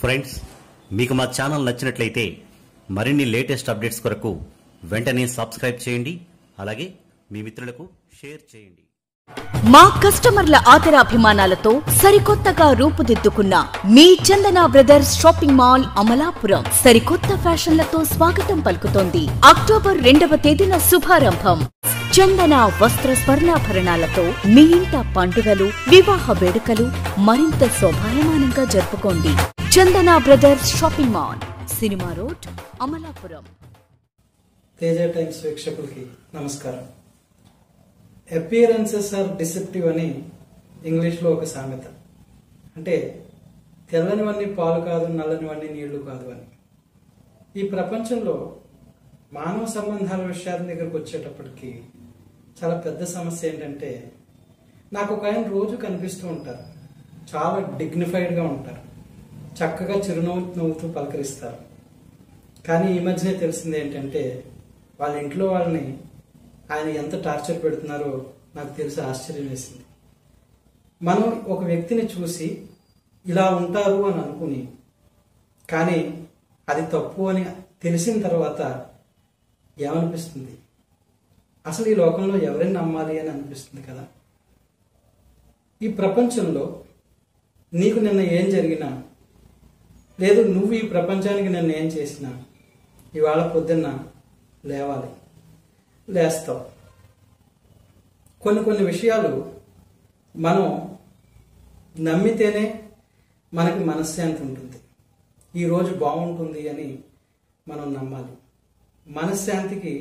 Friends, మీకు మా channel నచ్చినట్లయితే మరిన్ని లేటెస్ట్ అప్డేట్స్ కొరకు వెంటనే సబ్స్క్రైబ్ చేయండి. అలాగే మీ మిత్రులకు షేర్ చేయండి. మా కస్టమర్ల ఆదరాభిమానాలతో సరికొత్తగా రూపుదిద్దుకున్న మీ Chandana brothers shopping mall Amalapuram సరికొత్త ఫ్యాషన్లతో స్వాగతం పలుకుతోంది. అక్టోబర్ 2వ తేదీన శుభారంభం. చందన వస్త్ర స్వర్ణాభరణాలతో మీ ఇంట పండుగలు, వివాహ వేడుకలు మరింత శోభాయమానంగా జరుపుకోండి. Chandana brothers shopping mall, cinema road, Amalapuram. Teja times వీక్షకులకి నమస్కారం. అపియరెన్సెస్ ఆర్ డిసెప్టివ్ అని ఇంగ్లీష్లో ఒక సామెత. అంటే తెల్లనివన్నీ పాలు కాదు, నల్లనివన్నీ నీళ్లు కాదు అని. ఈ ప్రపంచంలో మానవ సంబంధాల విషయాల దగ్గరకు వచ్చేటప్పటికి చాలా పెద్ద సమస్య ఏంటంటే, నాకు ఒక ఆయన రోజు కనిపిస్తూ ఉంటారు, చాలా డిగ్నిఫైడ్గా ఉంటారు, చక్కగా చిరునవ్వు నవ్వుతూ పలకరిస్తారు. కానీ ఈ మధ్యనే తెలిసింది ఏంటంటే, వాళ్ళ ఇంట్లో వాళ్ళని ఆయన ఎంత టార్చర్ పెడుతున్నారో నాకు తెలిసి ఆశ్చర్యం వేసింది. మనం ఒక వ్యక్తిని చూసి ఇలా ఉంటారు అని అనుకుని, కానీ అది తప్పు అని తెలిసిన తర్వాత ఏమనిపిస్తుంది? అసలు ఈ లోకంలో ఎవరిని నమ్మాలి అని అనిపిస్తుంది కదా. ఈ ప్రపంచంలో నీకు నిన్న ఏం జరిగినా, లేదు నువ్వు ఈ ప్రపంచానికి నిన్న ఏం చేసినా, ఇవాళ పొద్దున్న లేవాలి, లేస్తావు. కొన్ని విషయాలు మనం నమ్మితేనే మనకి మనశ్శాంతి ఉంటుంది. ఈరోజు బాగుంటుంది అని మనం నమ్మాలి. మనశ్శాంతికి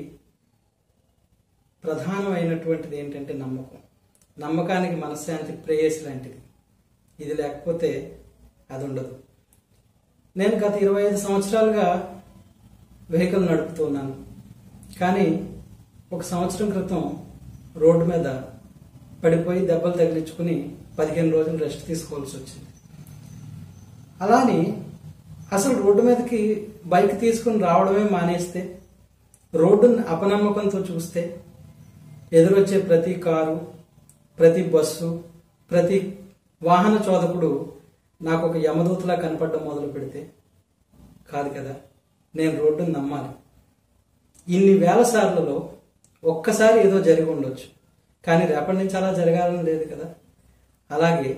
ప్రధానమైనటువంటిది ఏంటంటే నమ్మకం. నమ్మకానికి మనశ్శాంతి ప్రేయసి లాంటిది. ఇది లేకపోతే అది ఉండదు. నేను గత 25 సంవత్సరాలుగా వెహికల్ నడుపుతున్నాను. కానీ ఒక సంవత్సరం క్రితం రోడ్డు మీద పడిపోయి దెబ్బలు తగిలించుకుని 15 రోజులు రెస్ట్ తీసుకోవాల్సి వచ్చింది. అలాని అసలు రోడ్డు మీదకి బైక్ తీసుకుని రావడమే మానేస్తే, రోడ్డుని అపనమ్మకంతో చూస్తే, ఎదురొచ్చే ప్రతి కారు, ప్రతి బస్సు, ప్రతి వాహన చోదకుడు నాకు ఒక యమదూతలా కనపడడం మొదలు పెడితే కాదు కదా. నేను రోడ్డుని నమ్మాలి. ఇన్ని వేల సార్లలో ఒక్కసారి ఏదో జరిగి ఉండొచ్చు, కానీ రేపటి నుంచి అలా జరగాలని లేదు కదా. అలాగే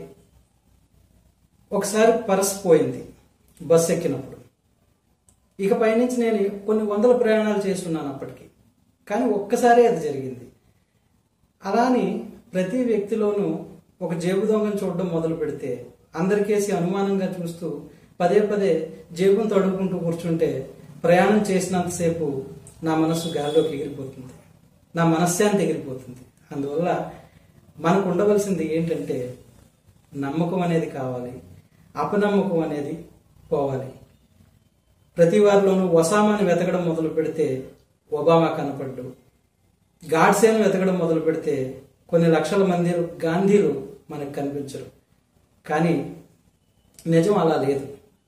ఒకసారి పర్స్ పోయింది బస్సు ఎక్కినప్పుడు. ఇక పైనుంచి నేను కొన్ని వందల ప్రయాణాలు చేస్తున్నాను అప్పటికి, కానీ ఒక్కసారి అది జరిగింది. అలాని ప్రతి వ్యక్తిలోనూ ఒక జేబు దొంగను చూడడం మొదలు పెడితే, అందరికేసి అనుమానంగా చూస్తూ పదే పదే జేబును తడుముకుంటూ కూర్చుంటే, ప్రయాణం చేసినంతసేపు నా మనస్సు గాలిలోకి ఎగిరిపోతుంది, నా మనశ్శాంతి ఎగిరిపోతుంది. అందువల్ల మనకు ఉండవలసింది ఏంటంటే, నమ్మకం అనేది కావాలి, అపనమ్మకం అనేది పోవాలి. ప్రతి వారిలోనూ ఒసామాని వెతకడం మొదలు పెడితే ఒబామా కనపడ్డు, గాడ్సేను వెతకడం మొదలు పెడితే కొన్ని లక్షల మంది గాంధీలు మనకు కనిపించరు. కానీ నిజం అలా లేదు.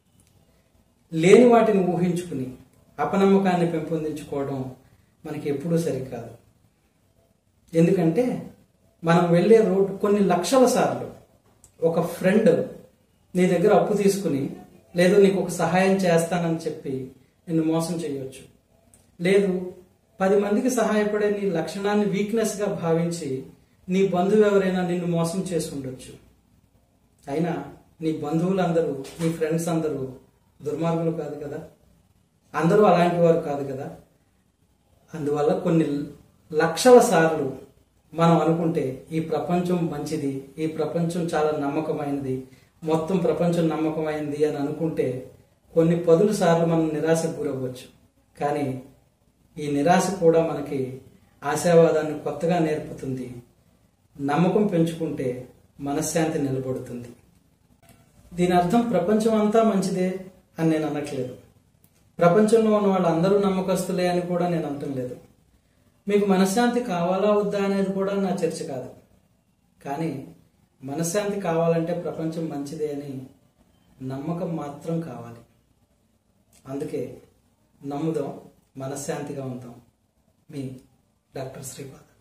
లేని వాటిని ఊహించుకుని అపనమ్మకాన్ని పెంపొందించుకోవడం మనకి ఎప్పుడూ సరికాదు. ఎందుకంటే మనం వెళ్ళే రోడ్డు కొన్ని లక్షల సార్లు ఒక ఫ్రెండ్ నీ దగ్గర అప్పు తీసుకుని, లేదు నీకు ఒక సహాయం చేస్తానని చెప్పి నిన్ను మోసం చేయవచ్చు. లేదు 10 మందికి సహాయపడే నీ లక్షణాన్ని వీక్నెస్గా భావించి నీ బంధువు ఎవరైనా నిన్ను మోసం చేసి ఉండొచ్చు. అయినా నీ బంధువులందరూ, నీ ఫ్రెండ్స్ అందరూ దుర్మార్గులు కాదు కదా, అందరూ అలాంటి వారు కాదు కదా. అందువల్ల కొన్ని లక్షల సార్లు మనం అనుకుంటే ఈ ప్రపంచం మంచిది, ఈ ప్రపంచం చాలా నమ్మకమైనది, మొత్తం ప్రపంచం నమ్మకమైనది అని అనుకుంటే కొన్ని 10 సార్లు మనం నిరాశకు గురవ్వచ్చు. కానీ ఈ నిరాశ కూడా మనకి ఆశావాదాన్ని కొత్తగా నేర్పుతుంది. నమ్మకం పెంచుకుంటే మనశ్శాంతి నిలబడుతుంది. దీని అర్థం ప్రపంచం అంతా మంచిదే అని నేను అనట్లేదు. ప్రపంచంలో ఉన్న వాళ్ళందరూ నమ్మకస్తులే అని కూడా నేను అనటం లేదు. మీకు మనశ్శాంతి కావాలా వద్దా అనేది కూడా నా చర్చ కాదు. కానీ మనశ్శాంతి కావాలంటే ప్రపంచం మంచిదే అని నమ్మకం మాత్రం కావాలి. అందుకే నమ్ముదాం, మనశ్శాంతిగా ఉందాం. మీ డాక్టర్ శ్రీపాద.